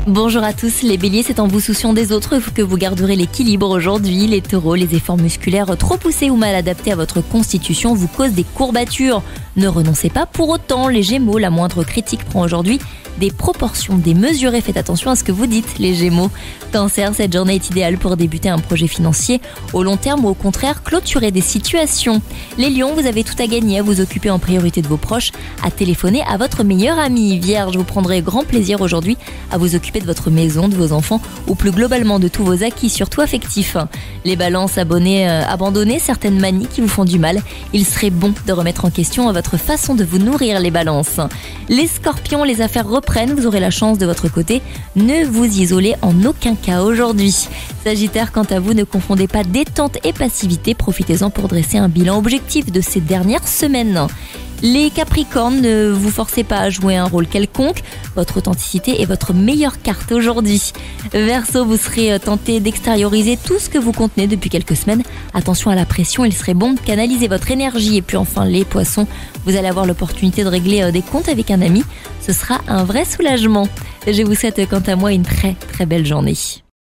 Bonjour à tous, les béliers, c'est en vous souciant des autres que vous garderez l'équilibre aujourd'hui. Les taureaux, les efforts musculaires trop poussés ou mal adaptés à votre constitution vous causent des courbatures. Ne renoncez pas pour autant. Les gémeaux, la moindre critique prend aujourd'hui des proportions démesurées. Faites attention à ce que vous dites, les gémeaux. Cancer, cette journée est idéale pour débuter un projet financier au long terme ou au contraire clôturer des situations. Les lions, vous avez tout à gagner à vous occuper en priorité de vos proches, à téléphoner à votre meilleur ami. Vierge, vous prendrez grand plaisir aujourd'hui à vous occuper de votre maison, de vos enfants ou plus globalement de tous vos acquis, surtout affectifs. Les balances, abandonnez certaines manies qui vous font du mal. Il serait bon de remettre en question votre façon de vous nourrir, les balances. Les scorpions, les affaires reprennent, vous aurez la chance de votre côté. Ne vous isolez en aucun cas aujourd'hui. Sagittaire, quant à vous, ne confondez pas détente et passivité. Profitez-en pour dresser un bilan objectif de ces dernières semaines. Les Capricornes, ne vous forcez pas à jouer un rôle quelconque. Votre authenticité est votre meilleure carte aujourd'hui. Verseau, vous serez tenté d'extérioriser tout ce que vous contenez depuis quelques semaines. Attention à la pression, il serait bon de canaliser votre énergie. Et puis enfin, les Poissons, vous allez avoir l'opportunité de régler des comptes avec un ami. Ce sera un vrai soulagement. Je vous souhaite quant à moi une très très belle journée.